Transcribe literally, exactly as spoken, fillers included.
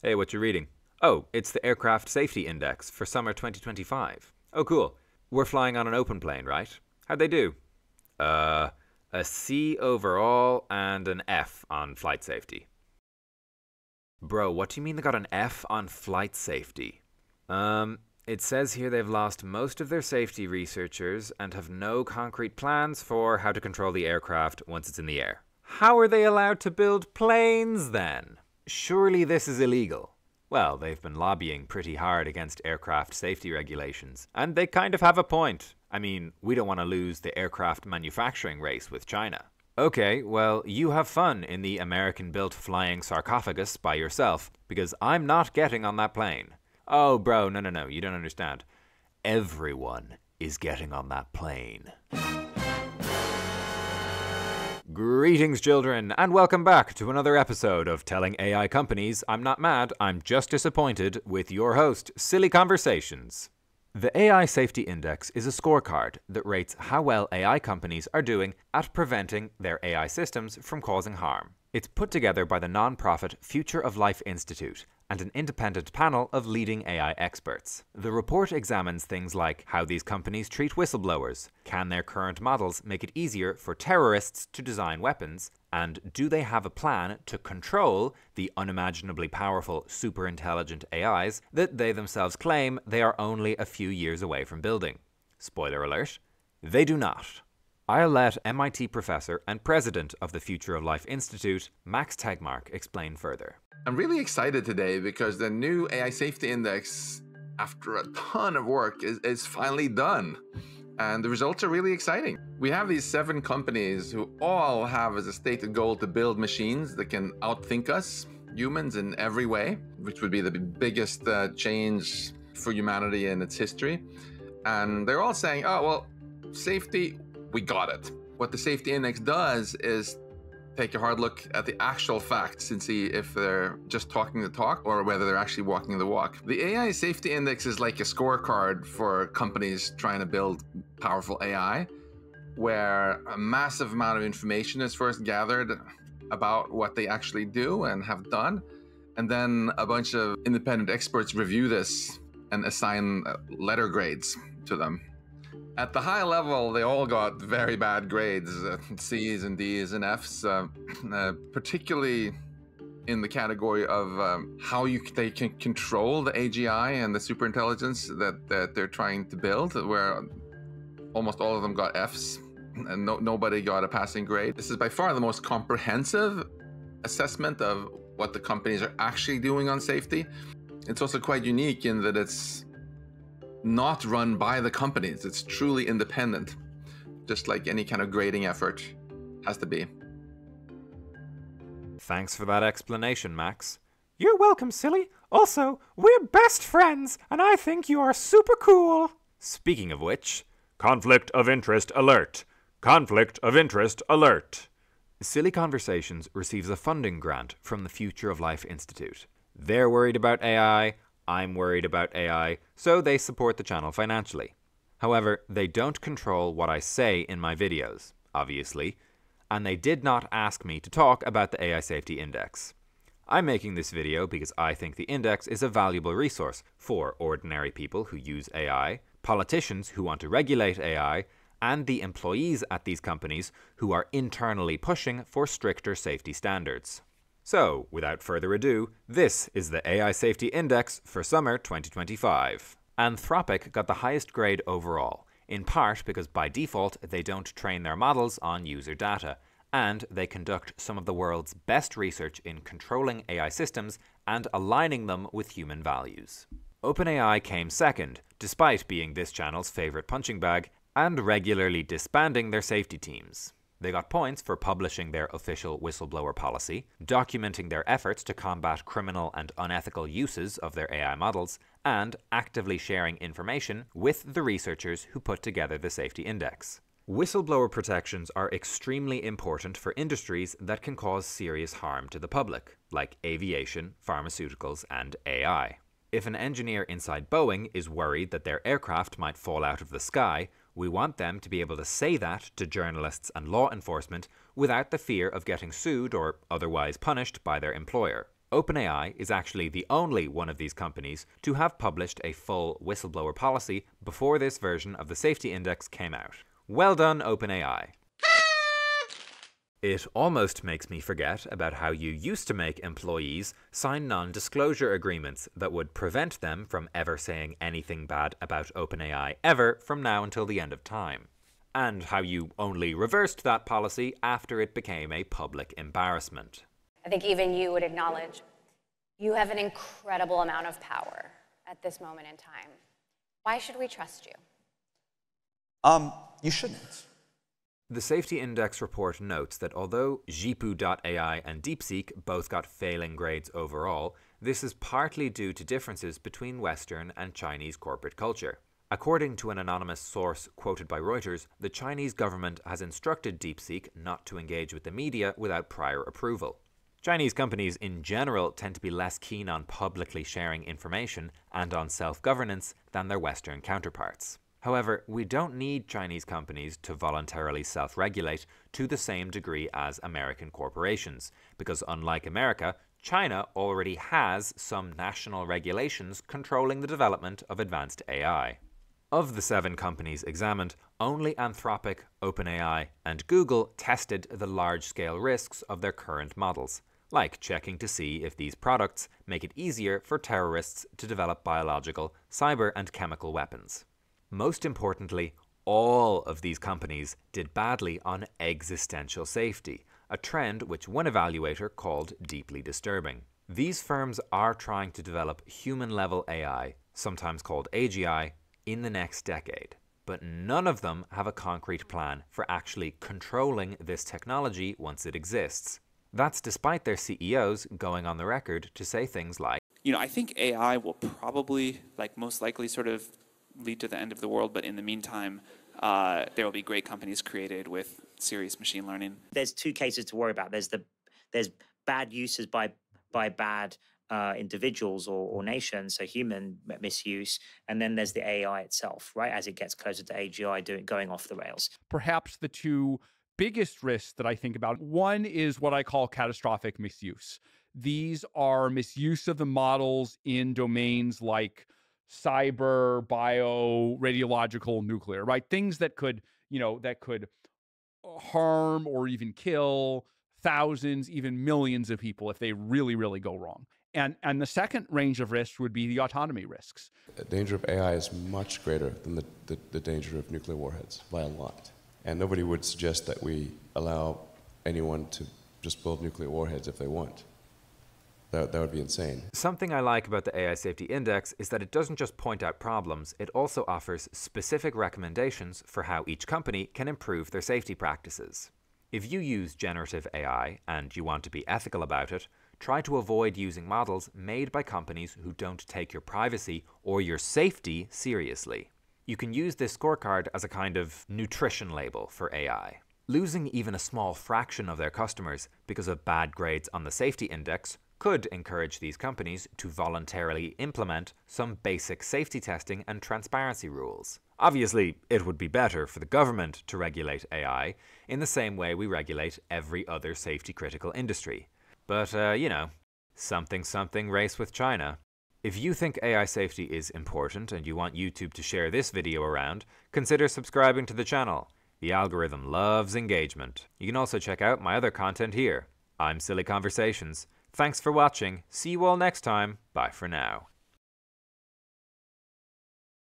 Hey, what you reading? Oh, it's the Aircraft Safety Index for summer twenty twenty-five. Oh, cool. We're flying on an open plane, right? How'd they do? Uh, a C overall and an F on flight safety. Bro, what do you mean they got an F on flight safety? Um, it says here they've lost most of their safety researchers and have no concrete plans for how to control the aircraft once it's in the air. How are they allowed to build planes then? Surely this is illegal. Well, they've been lobbying pretty hard against aircraft safety regulations, and they kind of have a point. I mean, we don't want to lose the aircraft manufacturing race with China. Okay, well, you have fun in the American-built flying sarcophagus by yourself, because I'm not getting on that plane. Oh, bro, no, no, no, you don't understand. Everyone is getting on that plane. Greetings, children, and welcome back to another episode of Telling A I Companies I'm Not Mad, I'm Just Disappointed with your host, Silly Conversations. The A I Safety Index is a scorecard that rates how well A I companies are doing at preventing their A I systems from causing harm. It's put together by the non-profit Future of Life Institute and an independent panel of leading A I experts. The report examines things like how these companies treat whistleblowers, can their current models make it easier for terrorists to design weapons, and do they have a plan to control the unimaginably powerful super-intelligent A Is that they themselves claim they are only a few years away from building. Spoiler alert, they do not. I'll let M I T professor and president of the Future of Life Institute, Max Tegmark, explain further. I'm really excited today because the new A I Safety Index, after a ton of work, is, is finally done. And the results are really exciting. We have these seven companies who all have as a stated goal to build machines that can outthink us, humans, in every way, which would be the biggest uh, change for humanity in its history. And they're all saying, oh, well, safety, we got it. What the Safety Index does is take a hard look at the actual facts and see if they're just talking the talk or whether they're actually walking the walk. The A I Safety Index is like a scorecard for companies trying to build powerful A I, where a massive amount of information is first gathered about what they actually do and have done, and then a bunch of independent experts review this and assign letter grades to them. At the high level, they all got very bad grades, uh, C's and D's and F's, uh, uh, particularly in the category of um, how you they can control the A G I and the superintelligence that, that they're trying to build, where almost all of them got F's and no, nobody got a passing grade. This is by far the most comprehensive assessment of what the companies are actually doing on safety. It's also quite unique in that it's not run by the companies. It's truly independent, just like any kind of grading effort has to be. Thanks for that explanation, Max. You're welcome, Silly. Also, we're best friends, and I think you are super cool. Speaking of which, conflict of interest alert. Conflict of interest alert. Silly Conversations receives a funding grant from the Future of Life Institute. They're worried about A I, I'm worried about A I, so they support the channel financially. However, they don't control what I say in my videos, obviously, and they did not ask me to talk about the A I Safety Index. I'm making this video because I think the index is a valuable resource for ordinary people who use A I, politicians who want to regulate A I, and the employees at these companies who are internally pushing for stricter safety standards. So, without further ado, this is the A I Safety Index for summer twenty twenty-five. Anthropic got the highest grade overall, in part because by default they don't train their models on user data, and they conduct some of the world's best research in controlling A I systems and aligning them with human values. OpenAI came second, despite being this channel's favorite punching bag, and regularly disbanding their safety teams. They got points for publishing their official whistleblower policy, documenting their efforts to combat criminal and unethical uses of their A I models, and actively sharing information with the researchers who put together the safety index. Whistleblower protections are extremely important for industries that can cause serious harm to the public, like aviation, pharmaceuticals, and A I. If an engineer inside Boeing is worried that their aircraft might fall out of the sky, we want them to be able to say that to journalists and law enforcement without the fear of getting sued or otherwise punished by their employer. OpenAI is actually the only one of these companies to have published a full whistleblower policy before this version of the safety index came out. Well done, OpenAI. It almost makes me forget about how you used to make employees sign non-disclosure agreements that would prevent them from ever saying anything bad about OpenAI ever from now until the end of time. And how you only reversed that policy after it became a public embarrassment. I think even you would acknowledge you have an incredible amount of power at this moment in time. Why should we trust you? Um, you shouldn't. The Safety Index report notes that although Zhipu dot A I and DeepSeek both got failing grades overall, this is partly due to differences between Western and Chinese corporate culture. According to an anonymous source quoted by Reuters, the Chinese government has instructed DeepSeek not to engage with the media without prior approval. Chinese companies in general tend to be less keen on publicly sharing information and on self-governance than their Western counterparts. However, we don't need Chinese companies to voluntarily self-regulate to the same degree as American corporations, because unlike America, China already has some national regulations controlling the development of advanced A I. Of the seven companies examined, only Anthropic, OpenAI, and Google tested the large-scale risks of their current models, like checking to see if these products make it easier for terrorists to develop biological, cyber, and chemical weapons. Most importantly, all of these companies did badly on existential safety, a trend which one evaluator called deeply disturbing. These firms are trying to develop human-level A I, sometimes called A G I, in the next decade, but none of them have a concrete plan for actually controlling this technology once it exists. That's despite their C E Os going on the record to say things like, you know, I think A I will probably, like most likely, sort of lead to the end of the world, but in the meantime, uh, there will be great companies created with serious machine learning. There's two cases to worry about. There's the there's bad uses by by bad uh, individuals or, or nations, so human misuse, and then there's the A I itself, right? As it gets closer to A G I, doing going off the rails. Perhaps the two biggest risks that I think about, one is what I call catastrophic misuse. These are misuse of the models in domains like cyber, bio, radiological, nuclear, right? Things that could, you know, that could harm or even kill thousands, even millions of people if they really, really go wrong. And, and the second range of risks would be the autonomy risks. The danger of A I is much greater than the, the, the danger of nuclear warheads by a lot. And nobody would suggest that we allow anyone to just build nuclear warheads if they want. That, that would be insane. Something I like about the A I Safety Index is that it doesn't just point out problems, it also offers specific recommendations for how each company can improve their safety practices. If you use generative A I and you want to be ethical about it, try to avoid using models made by companies who don't take your privacy or your safety seriously. You can use this scorecard as a kind of nutrition label for A I. Losing even a small fraction of their customers because of bad grades on the safety index could encourage these companies to voluntarily implement some basic safety testing and transparency rules. Obviously, it would be better for the government to regulate A I in the same way we regulate every other safety-critical industry. But, uh, you know, something something race with China. If you think A I safety is important and you want YouTube to share this video around, consider subscribing to the channel. The algorithm loves engagement. You can also check out my other content here. I'm Silly Conversations. Thanks for watching. See you all next time. Bye for now.